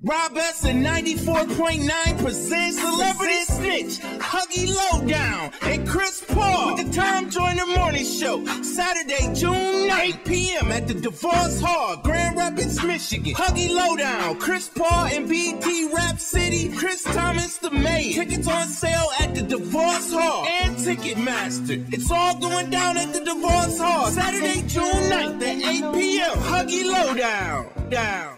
Rob S and 94.9 presents Celebrity Snitch, Huggy Lowdown, and Chris Paul with the Tom Joyner Morning Show, Saturday, June 9th, 8 p.m. at the Devos Hall, Grand Rapids, Michigan. Huggy Lowdown, Chris Paul and BT Rap City, Chris Thomas the Mayor. Tickets on sale at the Devos Hall and Ticketmaster. It's all going down at the Devos Hall, Saturday, June 9th at 8 p.m. Huggy Lowdown.